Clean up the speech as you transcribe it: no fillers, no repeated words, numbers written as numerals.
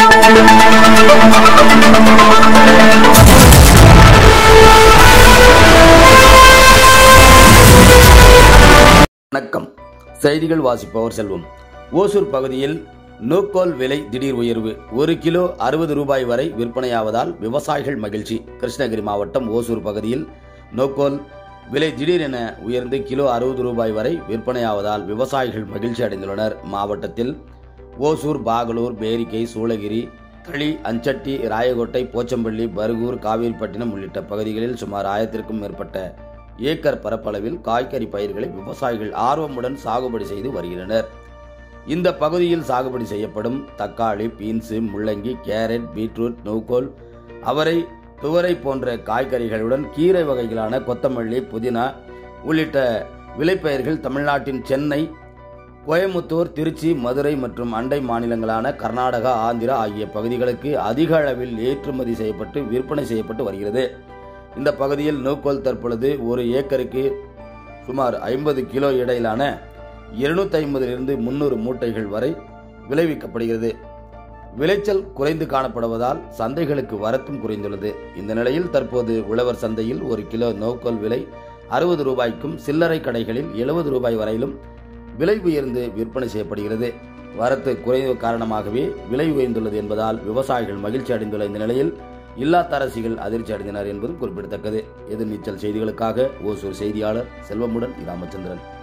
வணக்கம். செய்திகள் வாசிப்பவர் செல்வம். ஓசூர் பகுதியில் நூக்கோல் விலை திடீர் உயர்வு. 1 கிலோ 60 ரூபாய் வரை விற்பனையாவதால் விவசாயிகள் மகிழ்ச்சி. கிருஷ்ணகிரி மாவட்டம் ஓசூர் பகுதியில் நூக்கோல் விலை திடீரென உயர்ந்து கிலோ 60 ரூபாய் வரை விற்பனையாவதால் விவசாயிகள் மகிழ்ச்சி அடைந்துள்ளனர். மாவட்டத்தில் ஓசூர், பாகலூர், பேரிக்கை, சூளகிரி, தளி, அஞ்சட்டி, ராயகோட்டை, போச்சம்பள்ளி, பர்கூர், காவேரிப்பட்டினம் உள்ளிட்ட பகுதிகளில் சுமார் 1000க்கும் மேற்பட்ட ஏக்கர் பரப்பளவில் காய்கறி பயிர்களை விவசாயிகள் ஆர்வமுடன் சாகுபடி செய்து வருகின்றனர். இந்த பகுதியில் சாகுபடி செய்யப்படும் தக்காளி, பீன்ஸ், முள்ளங்கி, கேரட், பீட்ரூட், நூக்கோல், அவரை, துவரை போன்ற காய்கறிகளுடன் கீரை வகைகளான கொத்தமல்லி, புதினா உள்ளிட்ட விளைபயிர்கள் தமிழ்நாட்டின் சென்னை, கோயமுத்தூர், திருச்சி, மதுரை மற்றும் அண்டை மாநிலங்களான கர்நாடகா, ஆந்திரா ஆகிய பகுதிகளுக்கு அதிக அளவில் ஏற்றுமதி செய்யப்பட்டு விற்பனை செய்யப்பட்டு வருகிறது. இந்த பகுதியில் நூக்கோல் தற்பொழுது ஒரு ஏக்கருக்கு சுமார் 50 கிலோ இடையிலான 250 300 மூட்டைகள் வரை விளைவிக்கப்படுகிறது. விளைச்சல் குறைந்து காணப்படுவதால் சந்தைகளுக்கு வரத்தும் குறைந்துள்ளது. இந்த நிலையில் தற்போது உழவர் சந்தையில் 1 கிலோ நூக்கோல் விலை 60 ரூபாய்க்கும், சில்லறை கடைகளில் 70 ரூபாய் வரையிலும் விலை உயர்ந்து விற்பனை செய்யப்படுகிறது. வரத்து குறைவு காரணமாகவே விலை உயர்ந்துள்ளது என்பதால் விவசாயிகள் மகிழ்ச்சி அடைந்துள்ள இந்த நிலையில் இல்லத்தரசிகள் அதிர்ச்சி அடைந்தனர் என்பதும் குறிப்பிடத்தக்கது. எதிர்நீச்சல் செய்திகளுக்காக ஓசூர் செய்தியாளர் செல்வமுடன் ராமச்சந்திரன்.